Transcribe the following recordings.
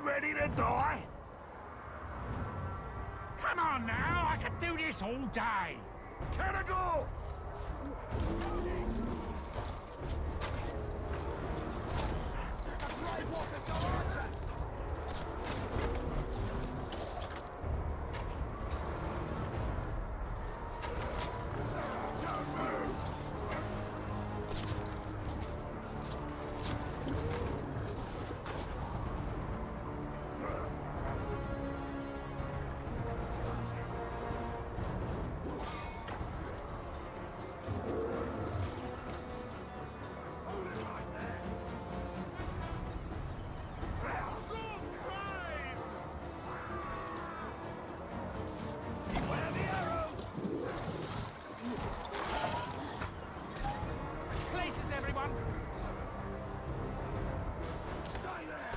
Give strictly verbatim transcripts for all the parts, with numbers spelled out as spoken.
get ready to die? Come on now, I could do this all day. Can I go? Brave walkers go archers! Don't move! Places, everyone! Stay there!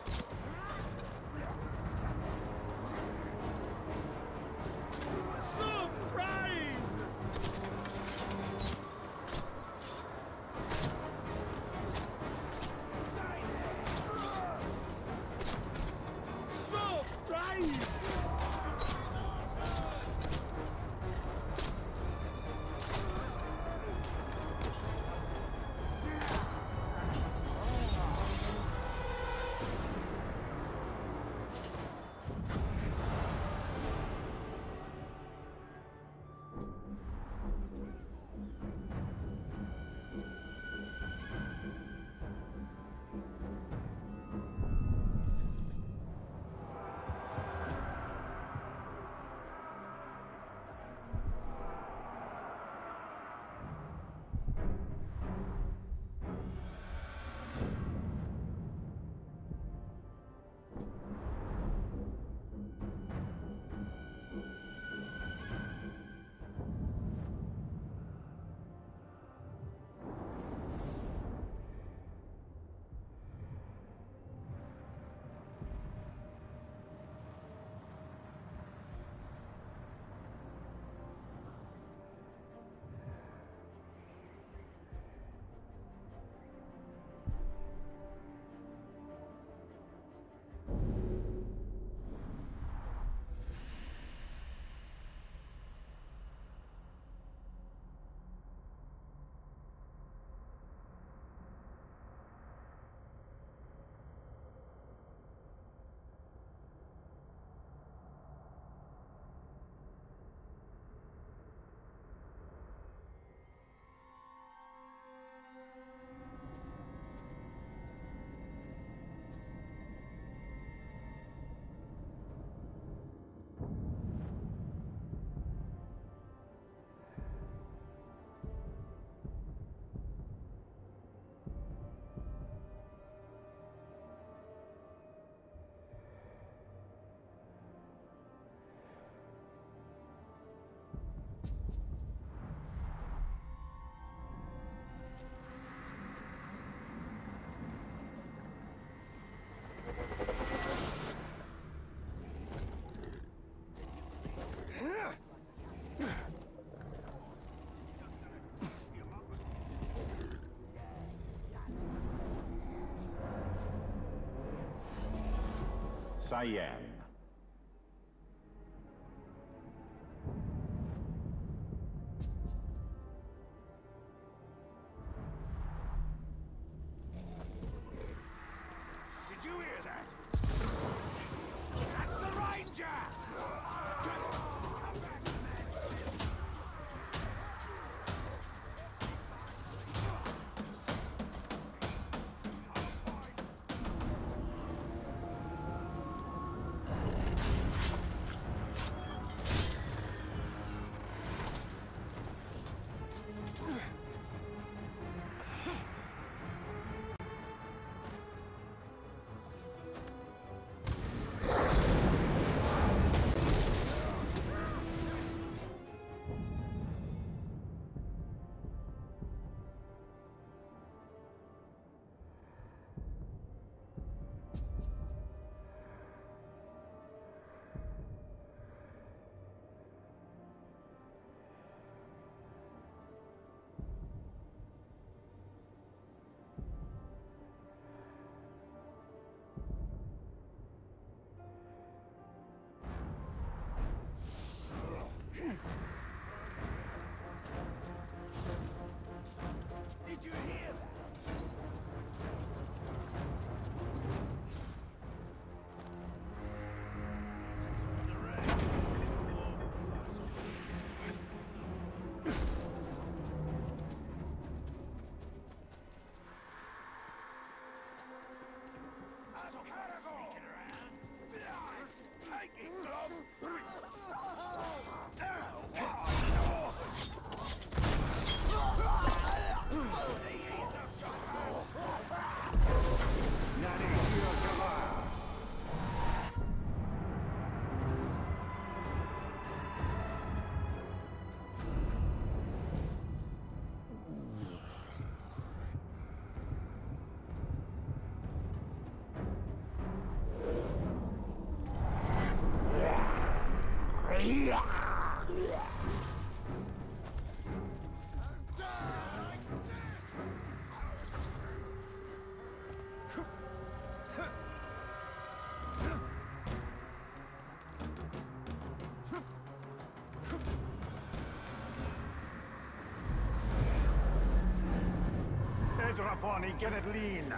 Surprise! Surprise! Cyan. Did you hear that? That's the Ranger! money, get it lean.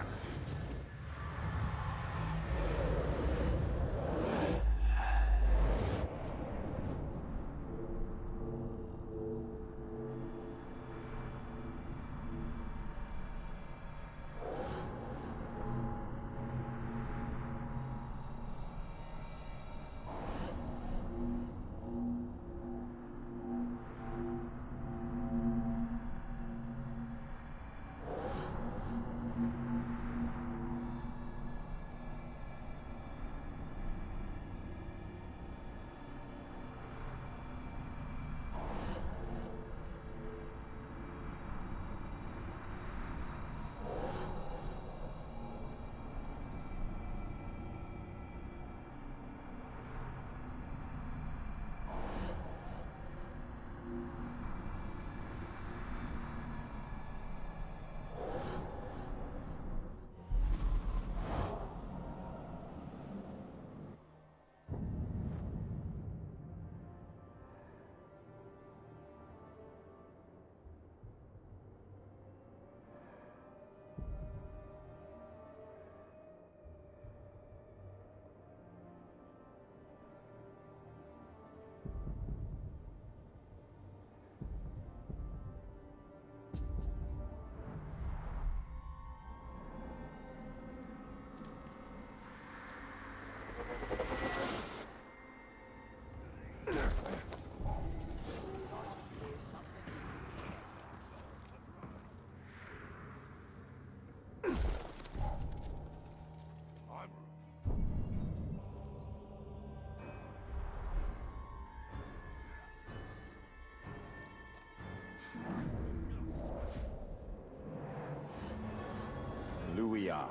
Luia.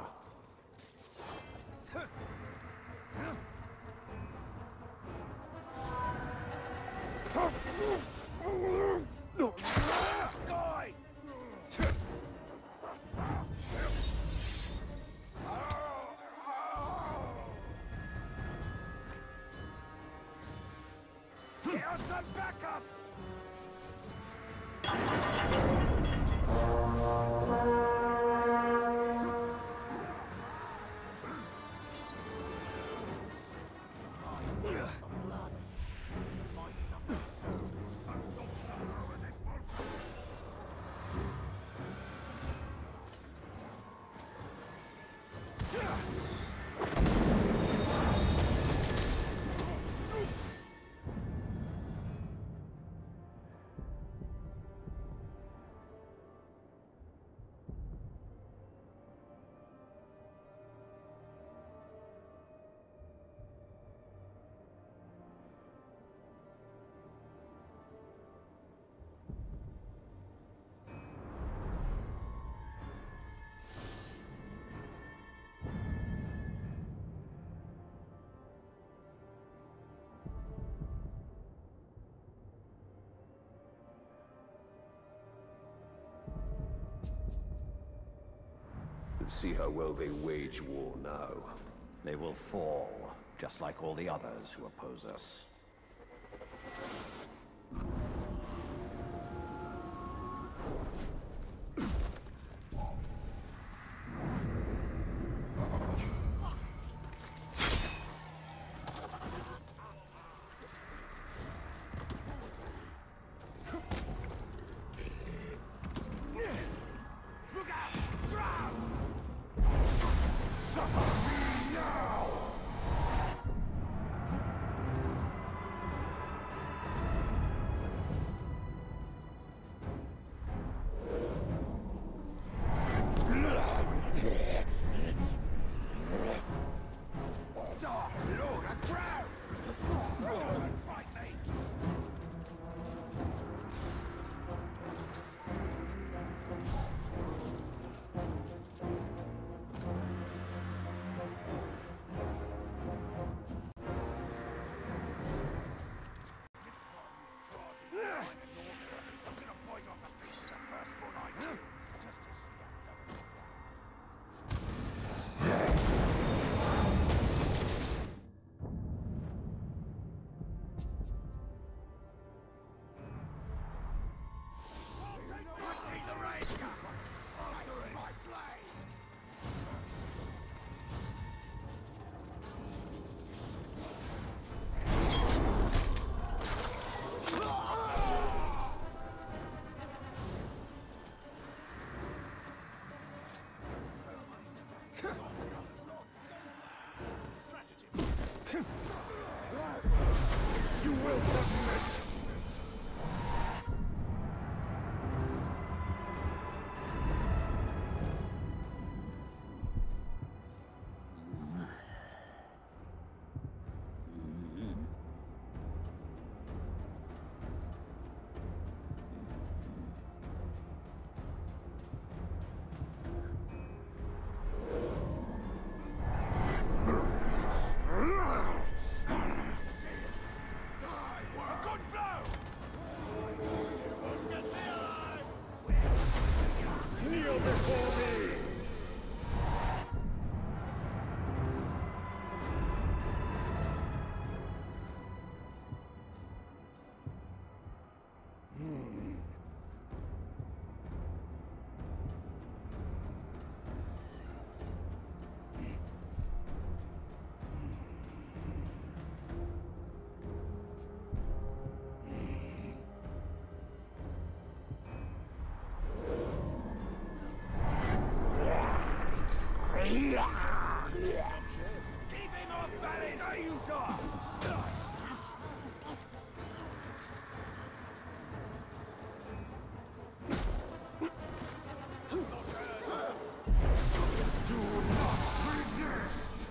Guy! Get us some backup! See how well they wage war now. They will fall, just like all the others who oppose us. You will submit! Keep him off, Balin! There you die! Do not resist!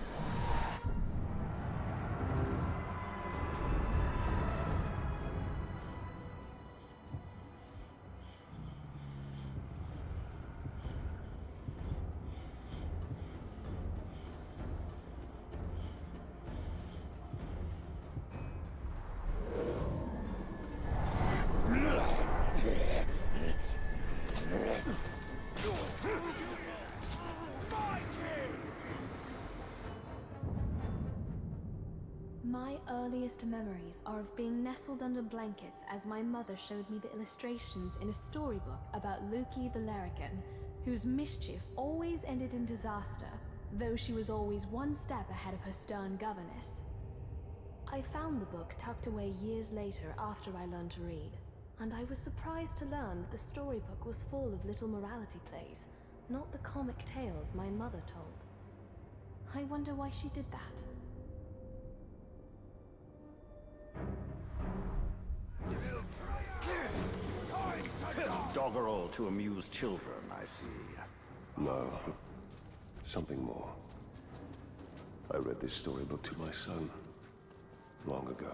My earliest memories are of being nestled under blankets as my mother showed me the illustrations in a storybook about Luki the Larrikin, whose mischief always ended in disaster, though she was always one step ahead of her stern governess. I found the book tucked away years later after I learned to read, and I was surprised to learn that the storybook was full of little morality plays, not the comic tales my mother told. I wonder why she did that. Doggerel to amuse children, I see. No. Something more. I read this storybook to my son long ago.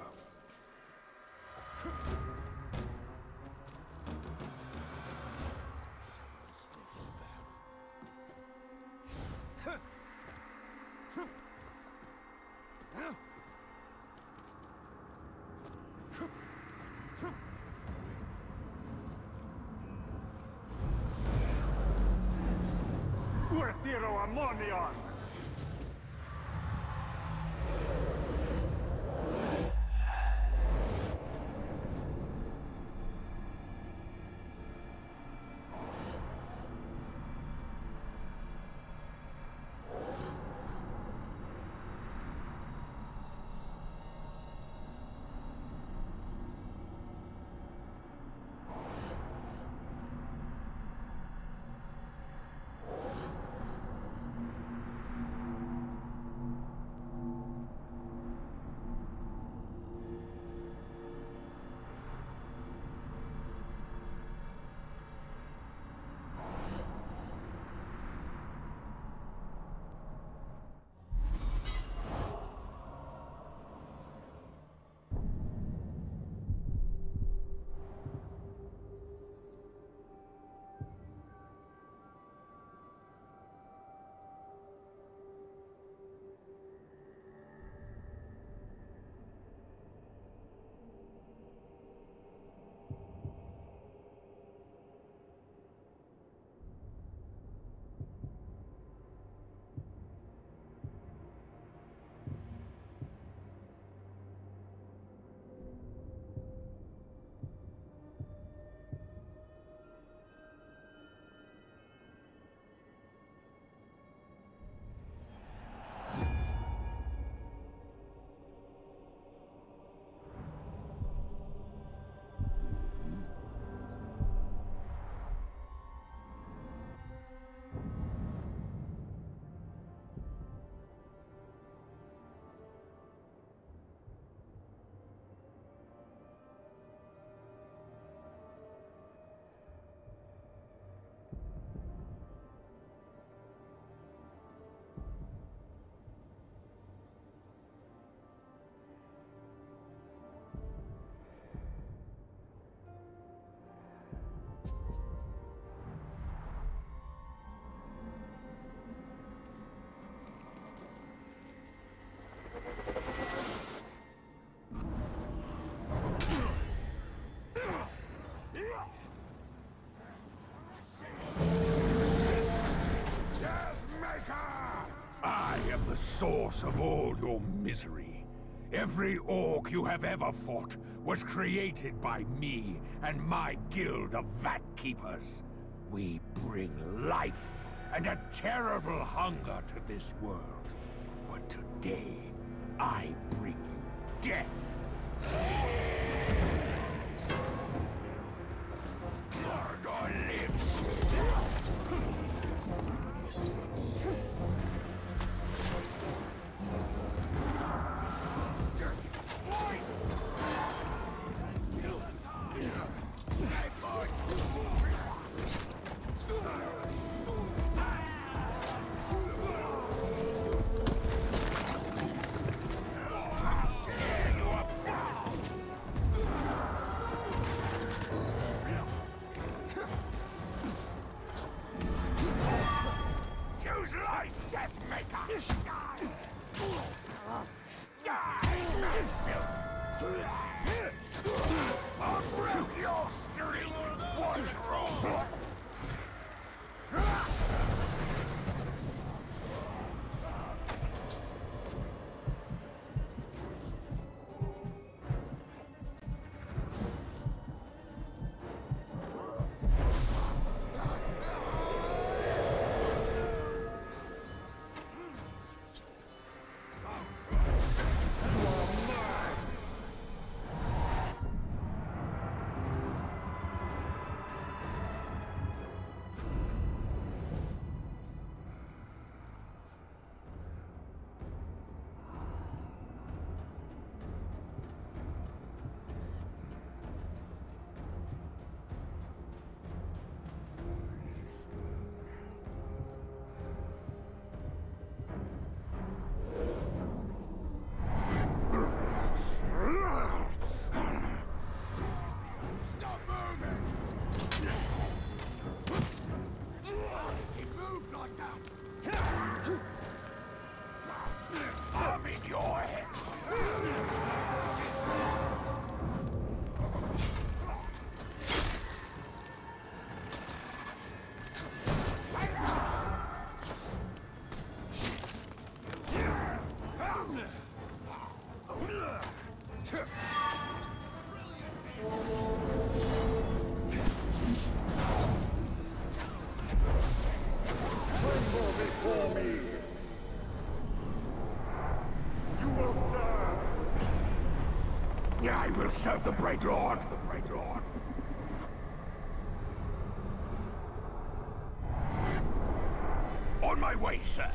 Uethiro Ammonion! the source of all your misery. Every orc you have ever fought was created by me and my guild of Vat Keepers. We bring life and a terrible hunger to this world. But today, I bring you death. Murder lives. Choose life, Deathmaker! I'll break your streak! What's wrong? I will serve the Bright Lord. The Bright Lord. On my way, sir.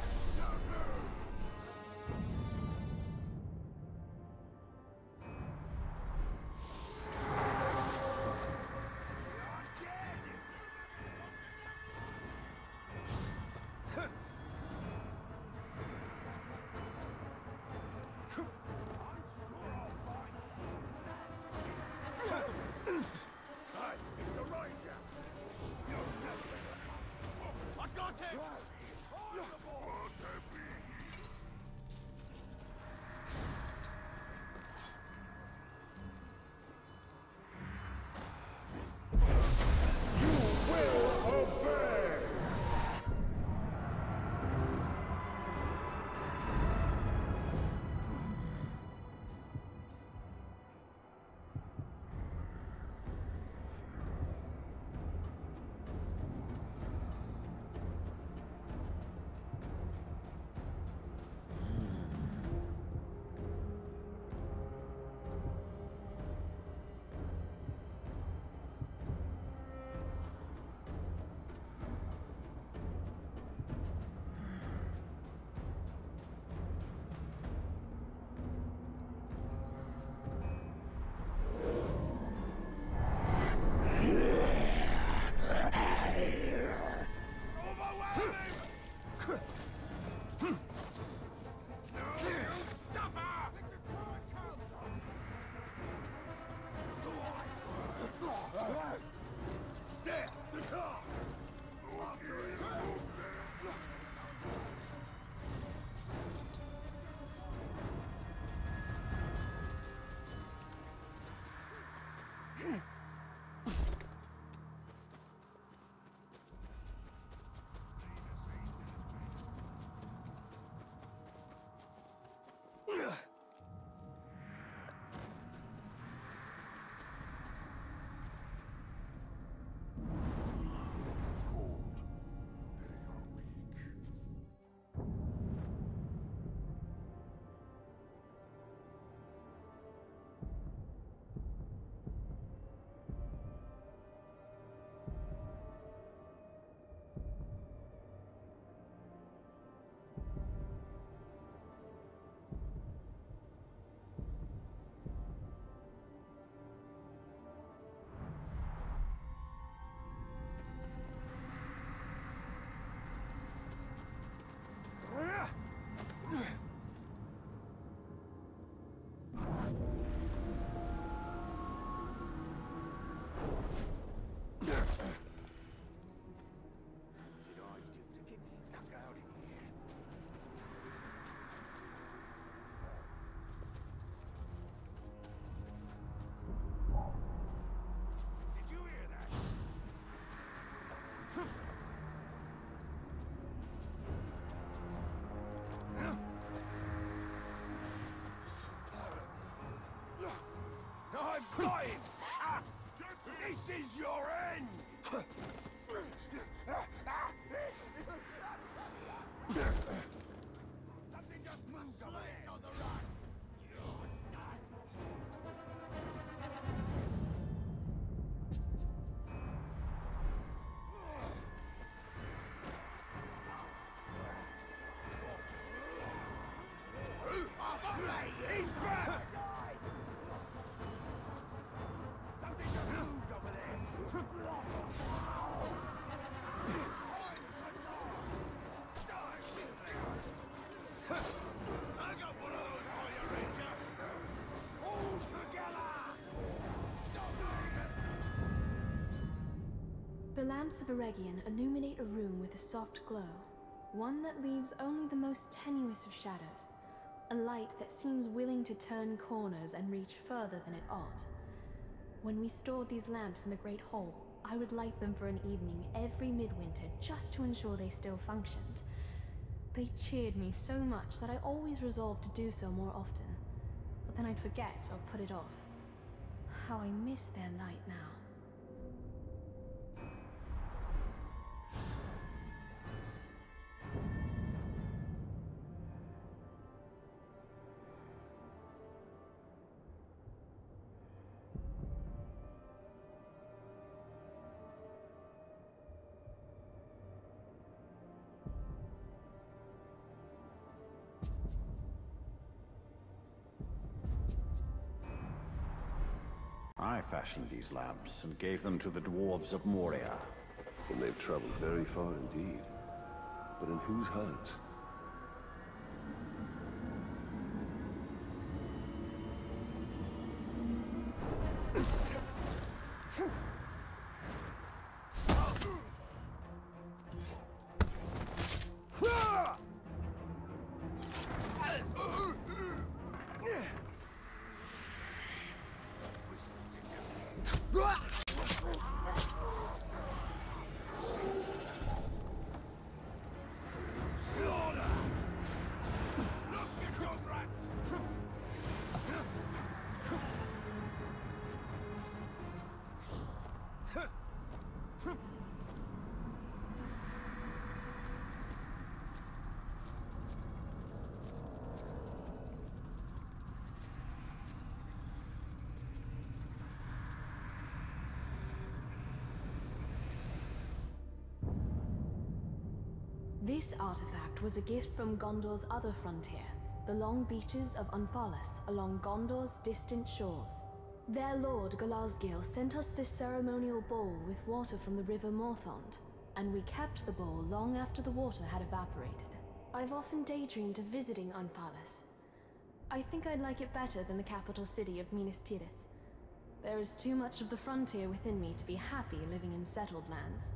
Got him! Ah, this is your end! Something just moved over there. On the run. He's back! Something just moved over there. I got one of those for you, Ranger. All together! Stop it! The lamps of Eregion illuminate a room with a soft glow, one that leaves only the most tenuous of shadows. A light that seems willing to turn corners and reach further than it ought. When we stored these lamps in the Great Hall, I would light them for an evening every midwinter just to ensure they still functioned. They cheered me so much that I always resolved to do so more often. But then I'd forget or put it off. How I miss their light now. I fashioned these lamps and gave them to the dwarves of Moria. And they've traveled very far indeed. But in whose hands? This artifact was a gift from Gondor's other frontier, the long beaches of Umphalis along Gondor's distant shores. Their lord, Galazgil, sent us this ceremonial bowl with water from the river Morthond, and we kept the bowl long after the water had evaporated. I've often daydreamed of visiting Umphalis. I think I'd like it better than the capital city of Minas Tirith. There is too much of the frontier within me to be happy living in settled lands.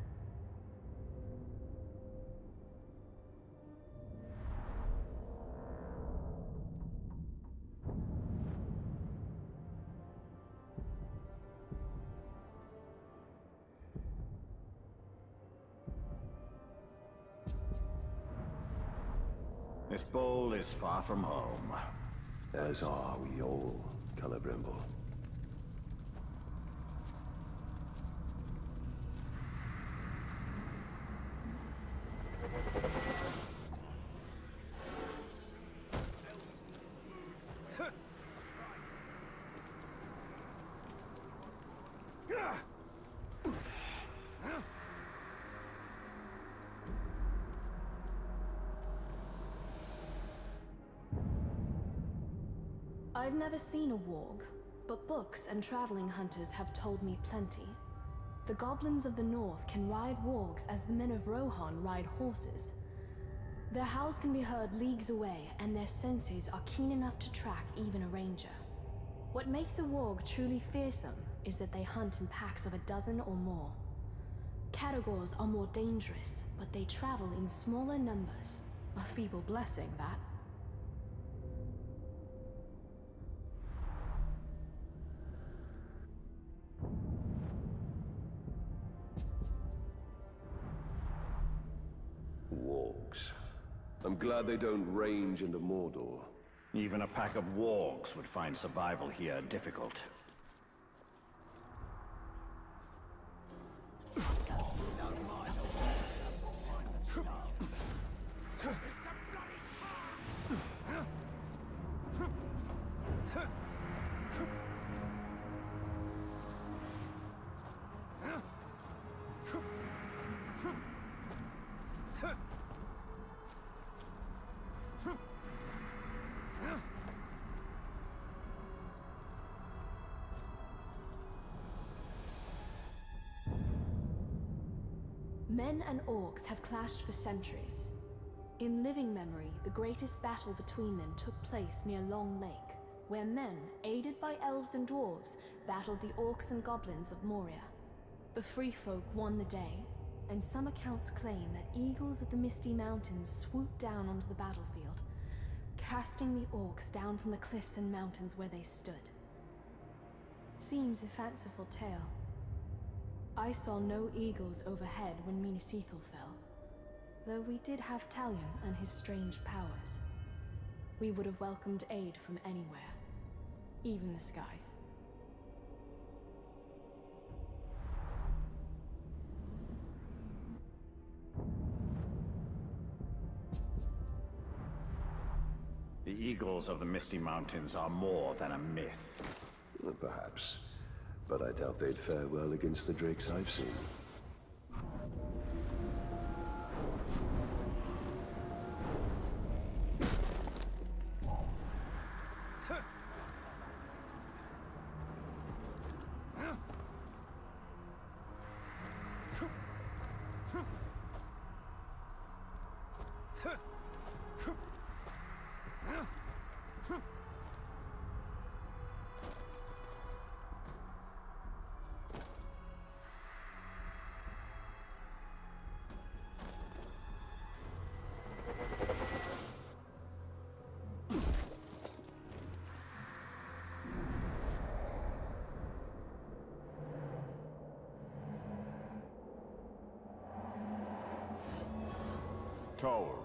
This bowl is far from home. As are we all, Celebrimbor. I've never seen a warg, but books and traveling hunters have told me plenty. The goblins of the north can ride wargs as the men of Rohan ride horses. Their howls can be heard leagues away, and their senses are keen enough to track even a ranger. What makes a warg truly fearsome is that they hunt in packs of a dozen or more. Caragors are more dangerous, but they travel in smaller numbers. A feeble blessing, that. Wargs. I'm glad they don't range into Mordor. Even a pack of wargs would find survival here difficult. Men and orcs have clashed for centuries. In living memory, the greatest battle between them took place near Long Lake, where men, aided by elves and dwarves, battled the orcs and goblins of Moria. The free folk won the day, and some accounts claim that eagles of the Misty Mountains swooped down onto the battlefield, casting the orcs down from the cliffs and mountains where they stood. Seems a fanciful tale. I saw no eagles overhead when Minas Ithil fell, though we did have Talion and his strange powers. We would have welcomed aid from anywhere, even the skies. The eagles of the Misty Mountains are more than a myth. Perhaps. But I doubt they'd fare well against the drakes I've seen. Told.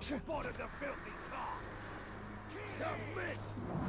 Spotted the filthy car! Submit!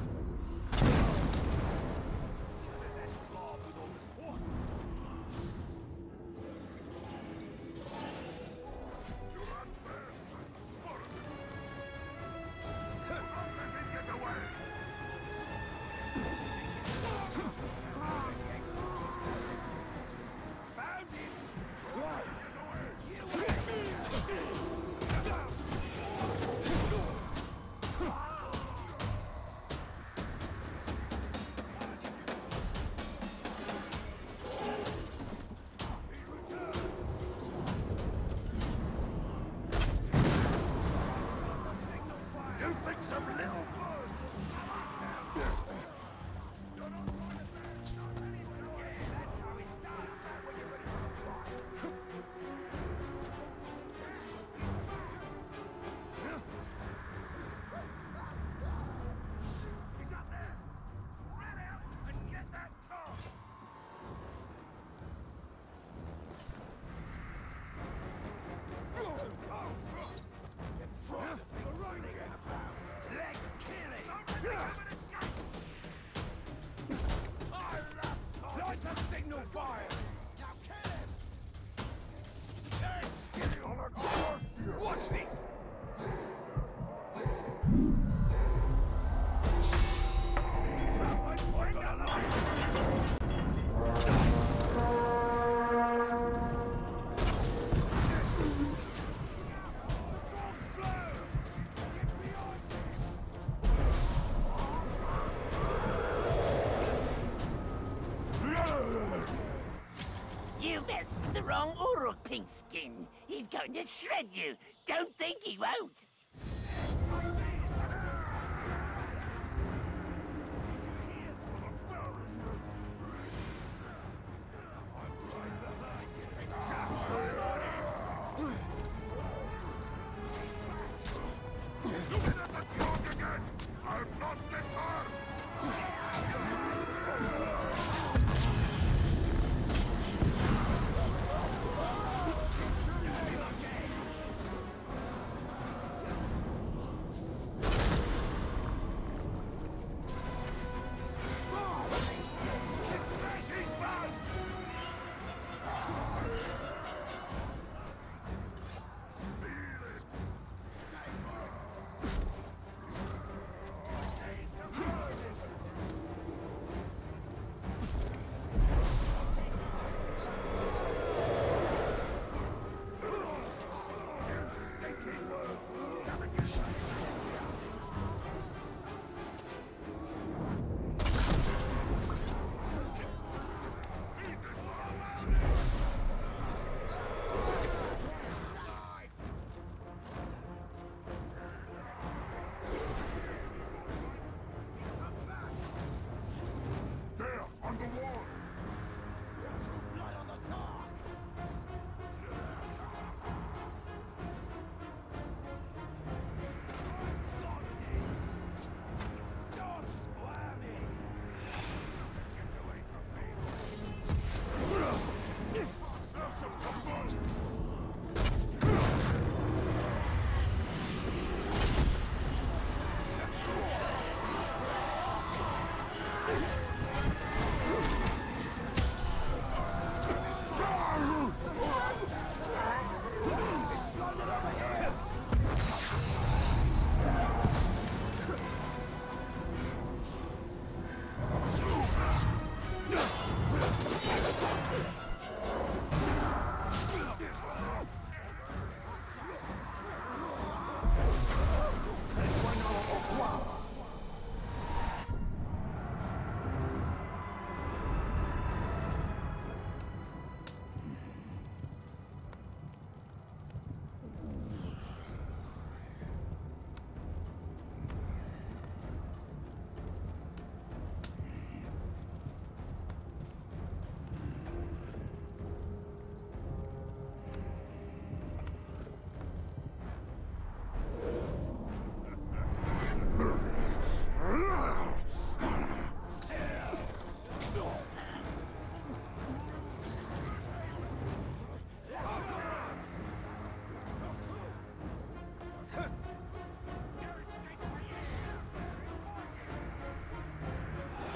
You messed with the wrong Uruk, Pinkskin. He's going to shred you. Don't think he won't.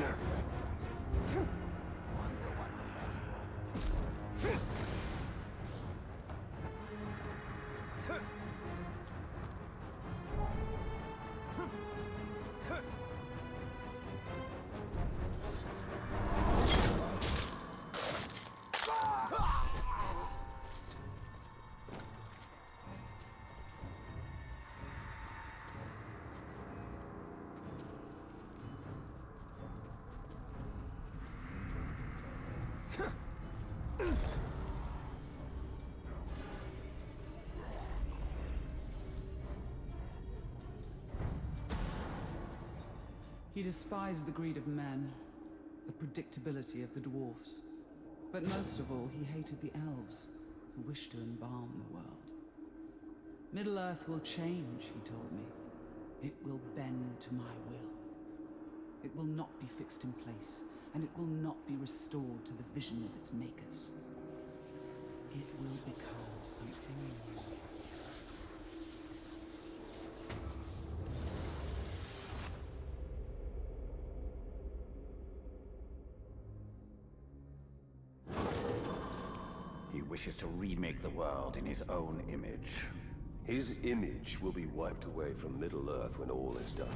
He despised the greed of men, the predictability of the dwarfs. But most of all, he hated the elves, who wished to embalm the world. Middle-earth will change, he told me. It will bend to my will. It will not be fixed in place, and it will not be restored to the vision of its makers. It will become something new. He wishes to remake the world in his own image. His image will be wiped away from Middle-earth when all is done.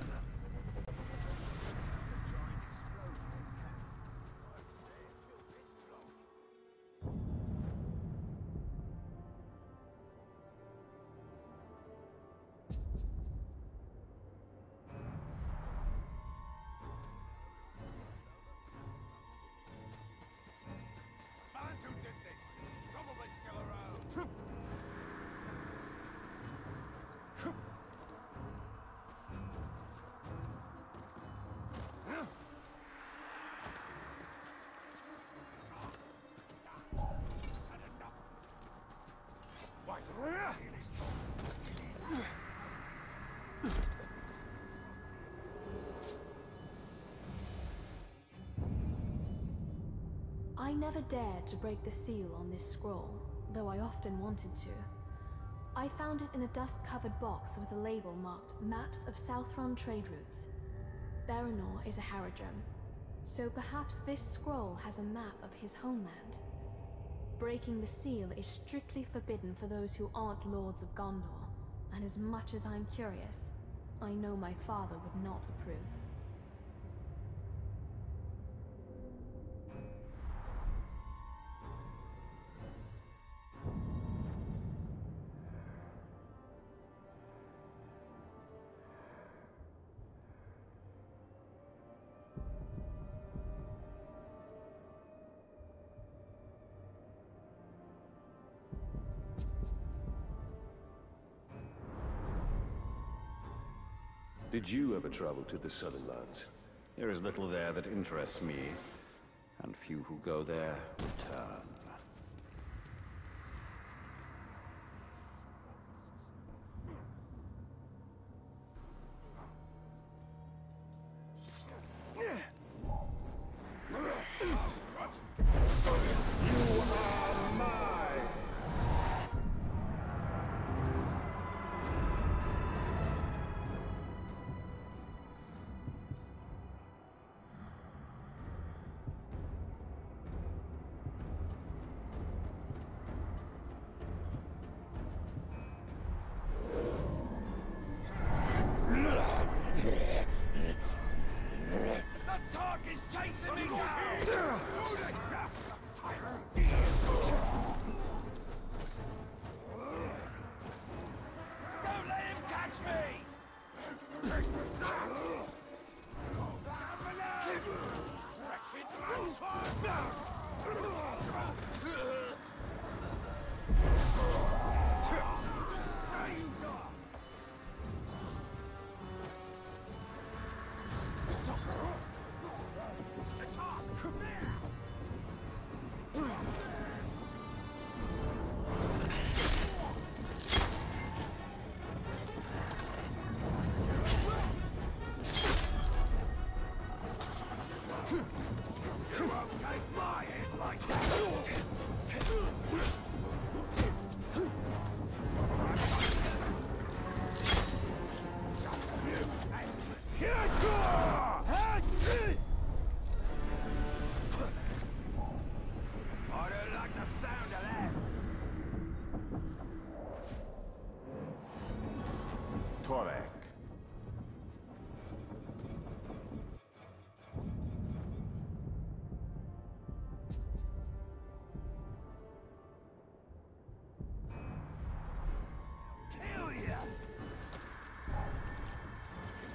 Find who did this. Probably still around. I never dared to break the seal on this scroll, though I often wanted to. I found it in a dust-covered box with a label marked Maps of Southron Trade Routes. Baranor is a Haradrim, so perhaps this scroll has a map of his homeland. Breaking the seal is strictly forbidden for those who aren't Lords of Gondor, and as much as I'm curious, I know my father would not approve. Did you ever travel to the Southern Lands? There is little there that interests me, and few who go there return. The dog is chasing me down! Don't let him catch me! Wretched transform! You won't take my head like that!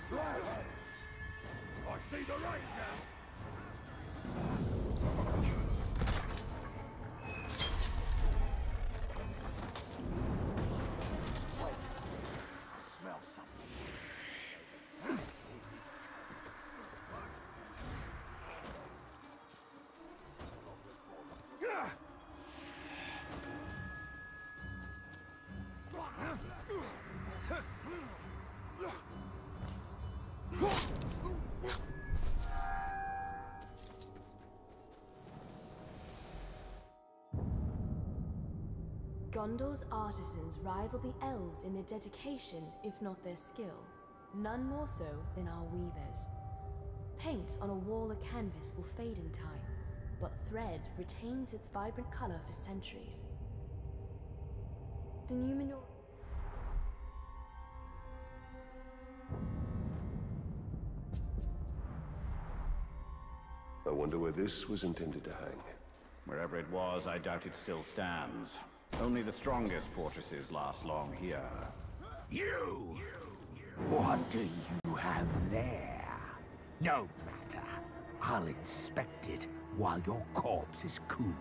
I see the rain now. Smell something. Gondor's artisans rival the elves in their dedication, if not their skill. None more so than our weavers. Paint on a wall or canvas will fade in time, but thread retains its vibrant color for centuries. The Numenor... I wonder where this was intended to hang. Wherever it was, I doubt it still stands. Only the strongest fortresses last long here. You! What do you have there? No matter. I'll inspect it while your corpse is cooling.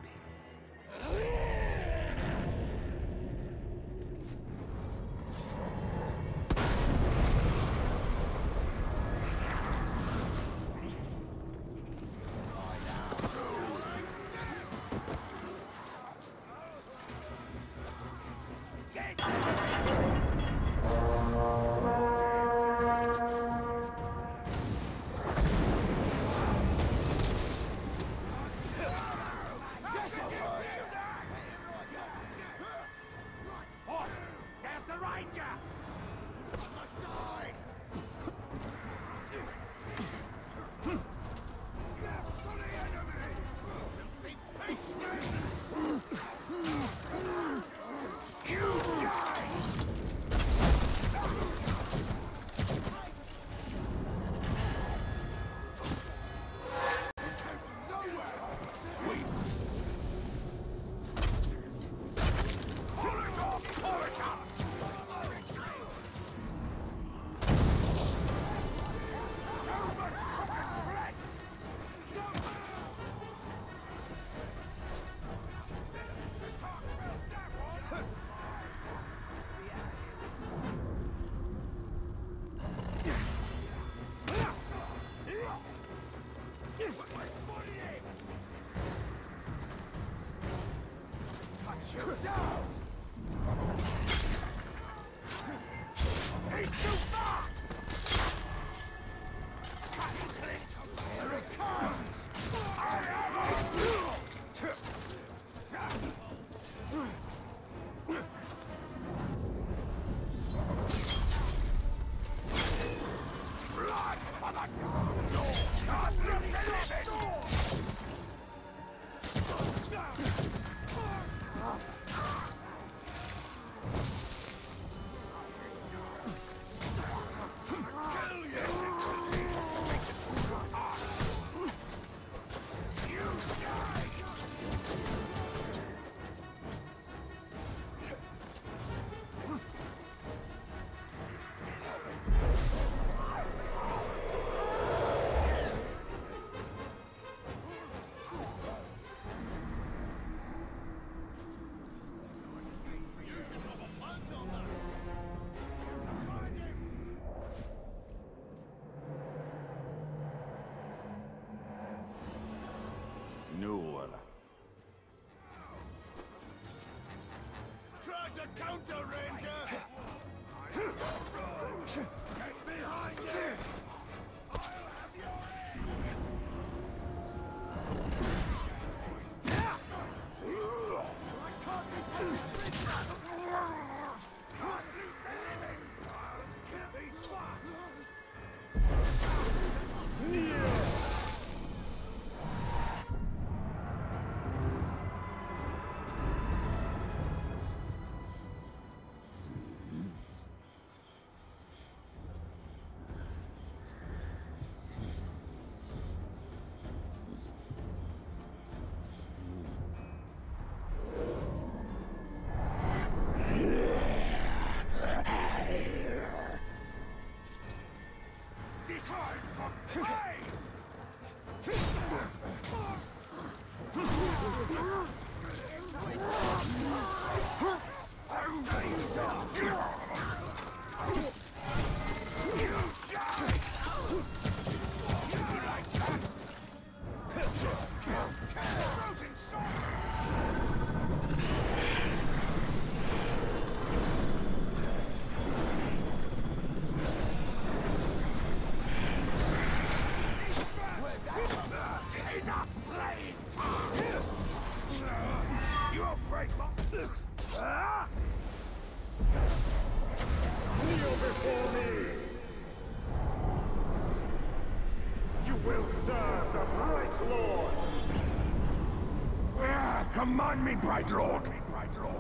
for play! Command me, Bright Lord! Bright Lord!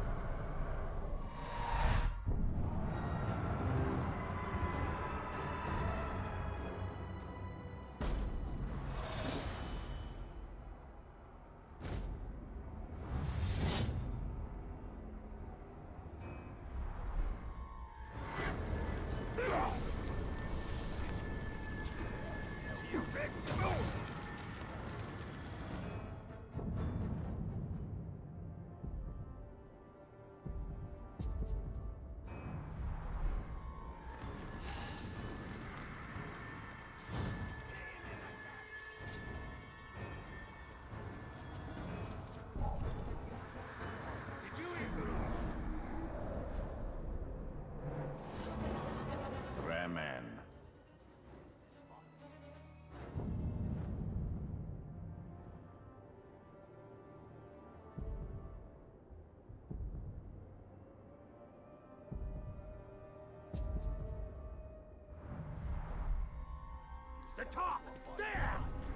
The top! There!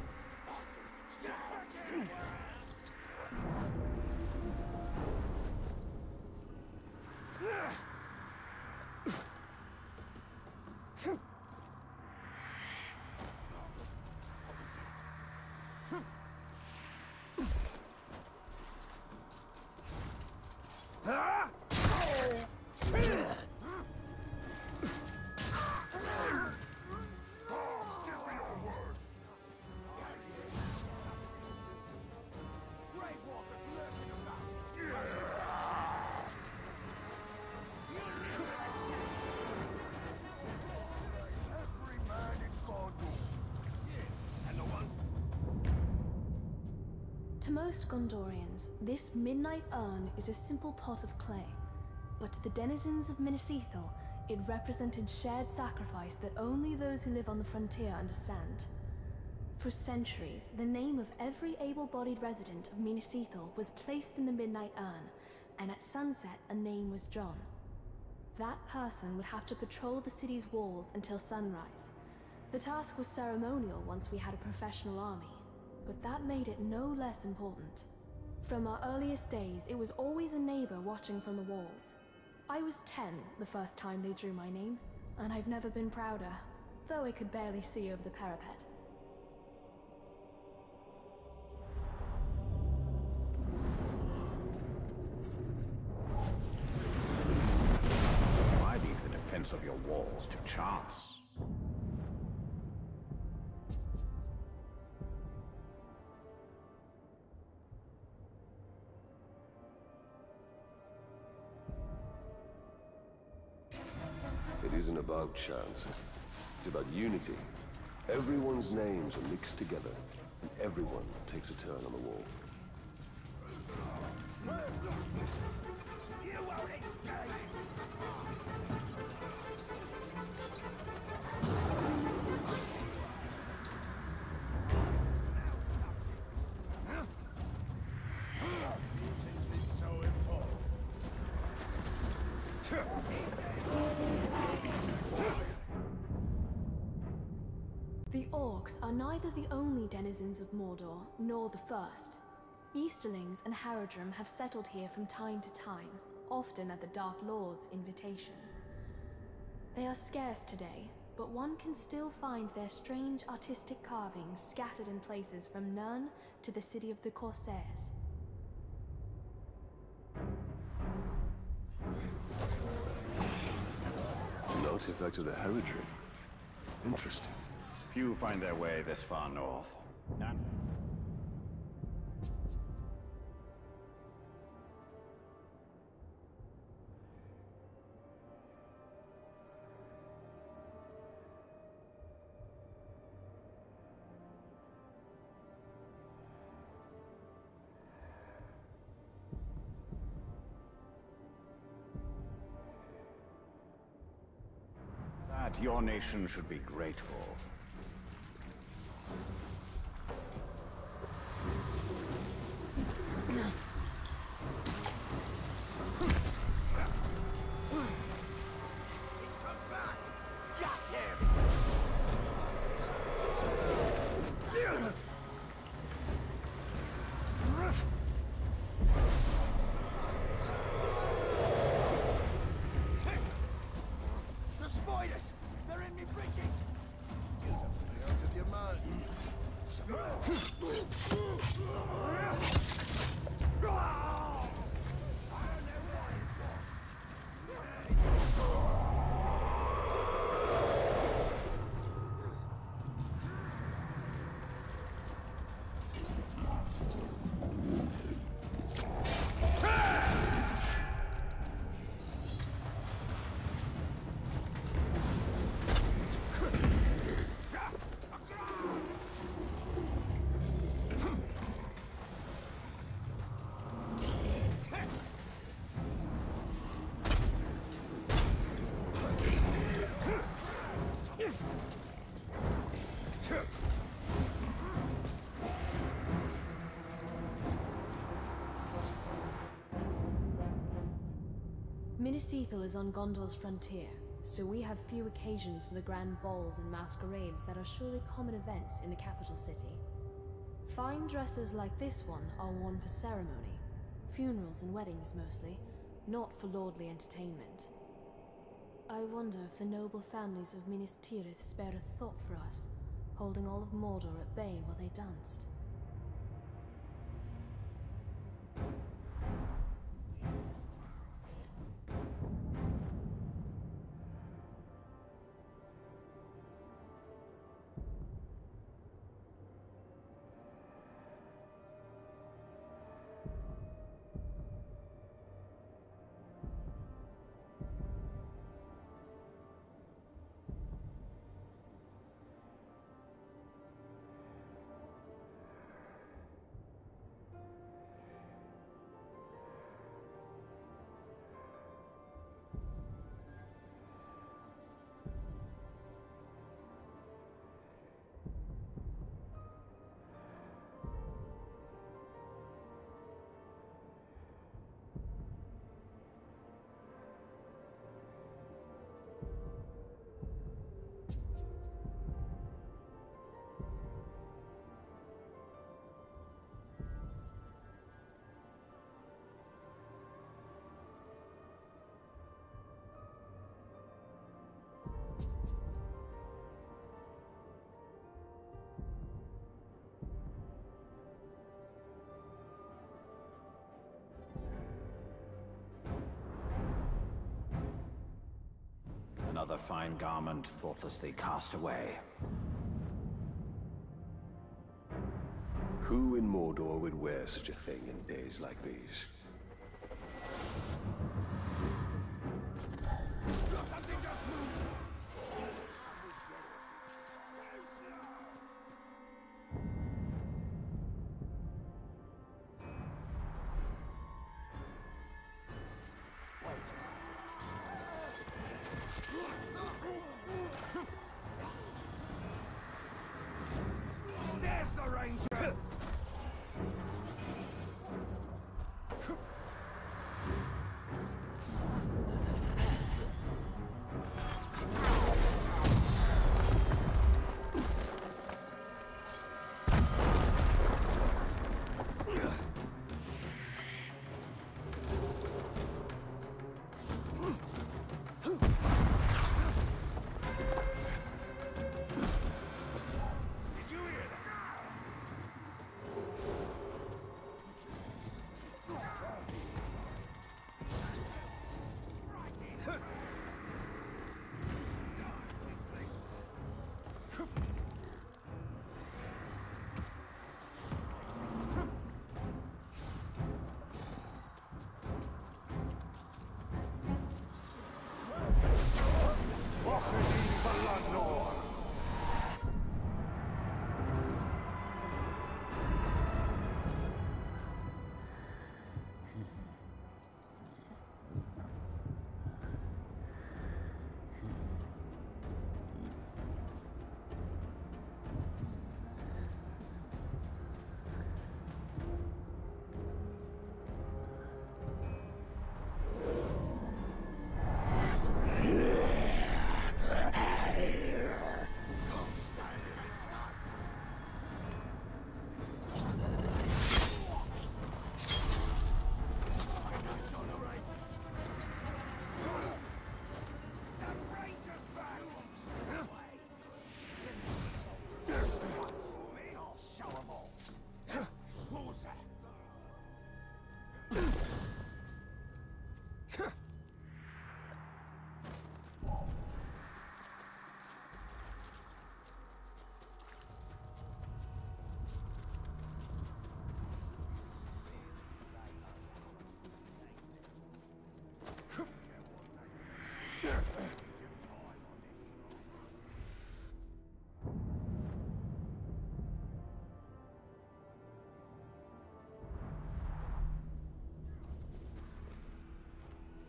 To most Gondorians, this midnight urn is a simple pot of clay. But to the denizens of Minas Ithil, it represented shared sacrifice that only those who live on the frontier understand. For centuries, the name of every able-bodied resident of Minas Ithil was placed in the midnight urn, and at sunset a name was drawn. That person would have to patrol the city's walls until sunrise. The task was ceremonial once we had a professional army. But that made it no less important. From our earliest days, it was always a neighbor watching from the walls. I was ten the first time they drew my name, and I've never been prouder, though I could barely see over the parapet. Why leave the defense of your walls to chance? It isn't about chance. It's about unity. Everyone's names are mixed together, and everyone takes a turn on the wall. You won't escape! The Orcs are neither the only denizens of Mordor, nor the first. Easterlings and Haradrim have settled here from time to time, often at the Dark Lord's invitation. They are scarce today, but one can still find their strange artistic carvings scattered in places from Nirn to the city of the Corsairs. An artifact of the Haradrim. Interesting. Few find their way this far north. And that your nation should be grateful. He's come back! Got him! The spiders! They're in me bridges! You have to be out of your mind. Minas Ithil is on Gondor's frontier, so we have few occasions for the grand balls and masquerades that are surely common events in the capital city. Fine dresses like this one are worn for ceremony, funerals and weddings mostly, not for lordly entertainment. I wonder if the noble families of Minas Tirith spared a thought for us, holding all of Mordor at bay while they danced. Another fine garment thoughtlessly cast away. Who in Mordor would wear such a thing in days like these? There's the ranger!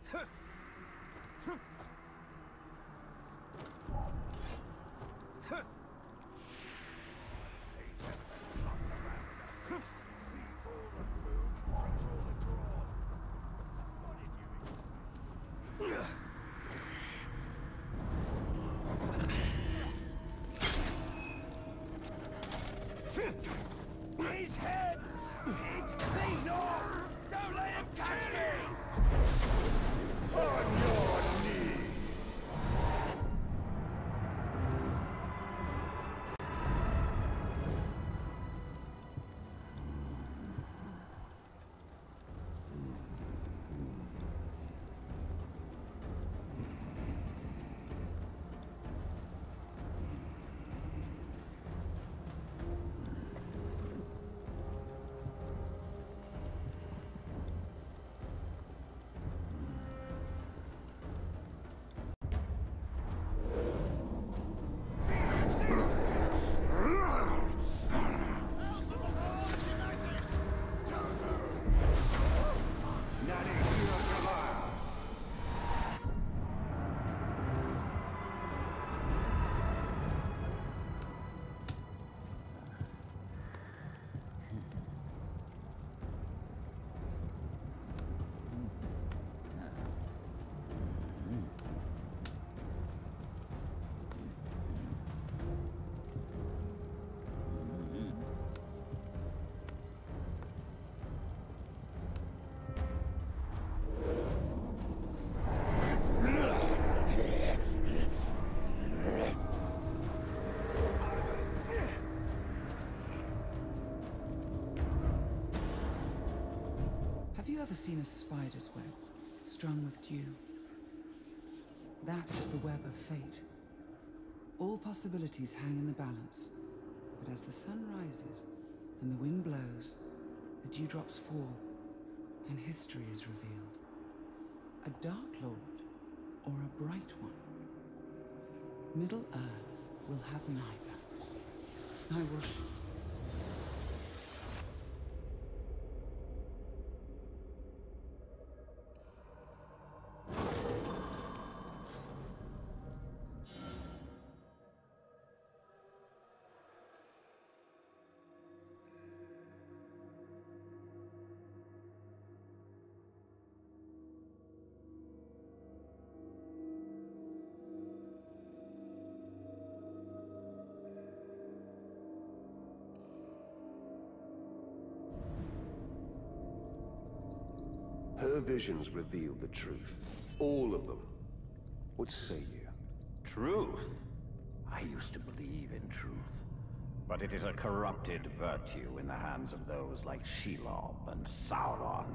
His head! It's clean off! Don't let him catch me! On your knees! Have you ever seen a spider's web strung with dew? That is the web of fate. All possibilities hang in the balance, but as the sun rises and the wind blows, the dewdrops fall, and history is revealed. A Dark Lord or a Bright One. Middle Earth will have neither. I will... Her visions revealed the truth. All of them. What say you? Truth? I used to believe in truth. But it is a corrupted virtue in the hands of those like Shelob and Sauron.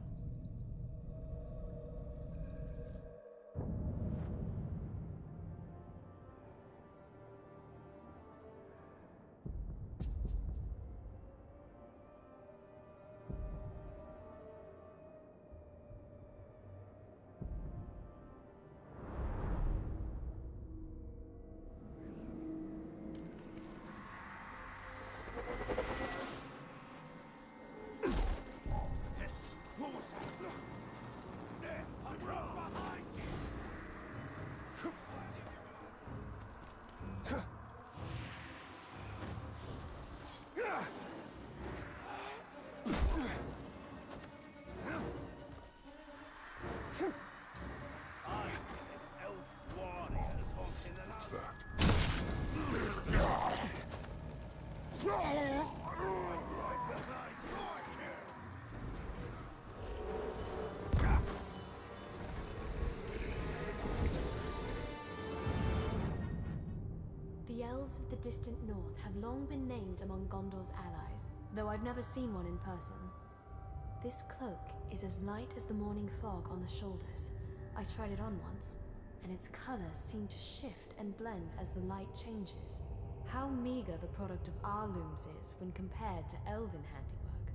The elves of the distant north have long been named among Gondor's allies, though I've never seen one in person. This cloak is as light as the morning fog on the shoulders. I tried it on once, and its colors seem to shift and blend as the light changes. How meager the product of our looms is when compared to elven handiwork.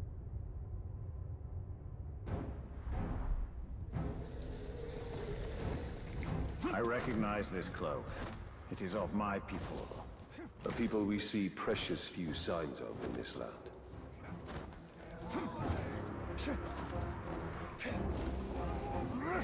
I recognize this cloak. It is of my people. A people we see precious few signs of in this land. Run!